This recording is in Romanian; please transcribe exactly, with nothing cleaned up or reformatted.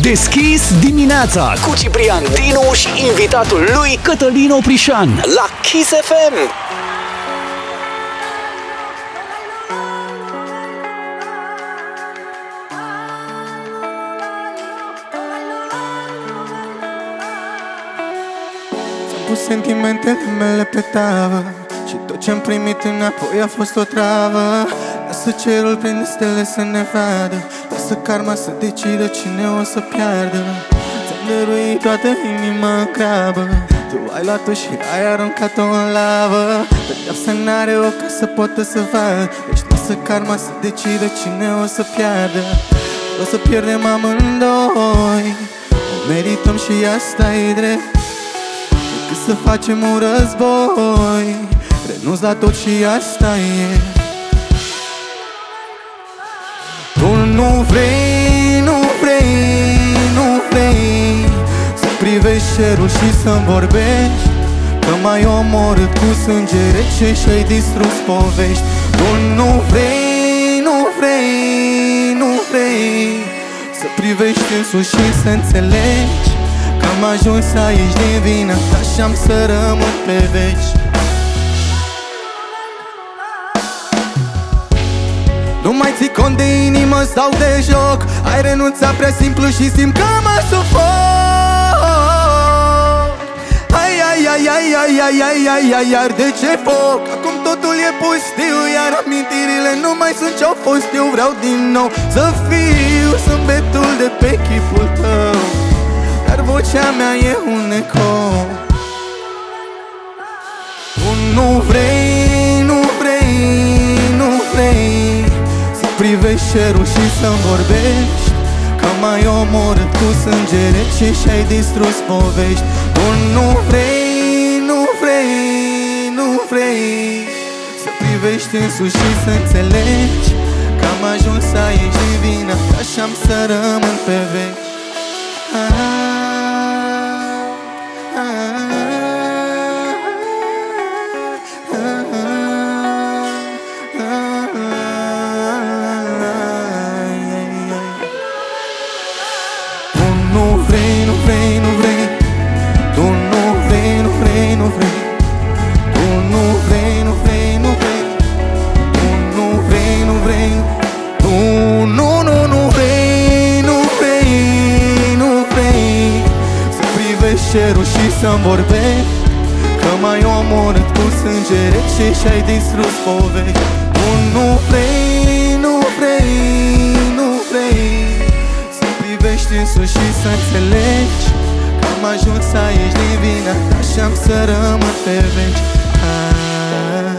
Deschis dimineața cu Ciprian Dinu și invitatul lui Cătălin Oprișan la Kiss F M. Ți-am pus sentimentele mele pe tavă și tot ce-am primit înapoi a fost o travă. Lasă cerul prin stele să ne vadă, lasă karma să decidă cine o să piardă. Ți-am dăruit toată inima în grabă, tu ai luat-o și ai aruncat-o în lavă. Pedeapsa n-are o ca să poată să vadă, deci lasă karma să decidă cine o să piardă. O să pierdem amândoi, o merităm și asta e drept. Decât să facem un război, renunț la tot și asta e. Tu nu vrei, nu vrei, nu vrei să privești cerul și să-mi vorbești că m-ai omorât cu sânge rece și-ai distrus povești. Tu nu vrei, nu vrei, nu vrei să privești în sus și să înțelegi că am ajuns aici din vina ta și-am să rămân pe veci. Nu mai ții cont de inimă sau de joc, ai renunțat prea simplu și simt că mă sufoc. Ai, ai, ai, ai, ai, ai, ai, ai, ai, ai, de ce foc? Acum totul e pustiu, iar amintirile nu mai sunt ce-au fost. Eu vreau din nou să fiu zâmbetul de pe chipul tău, dar vocea mea e un eco. Tu nu vrei, nu vrei, nu vrei să privești cerul și să-mi vorbești că m-ai omorât cu sânge rece și-ai distrus povești. Tu nu vrei, nu vrei, nu vrei să privești în sus și să înțelegi că am ajuns aici din vina ta și-am să rămân pe veci. Cerul și să-mi vorbești că m-ai omorât cu sânge rece și-ai distrus povești. Tu nu vrei, nu vrei, nu vrei să privești în sus și să înțelegi că am ajuns aici din vina ta și-am să rămân pe veci. Ah.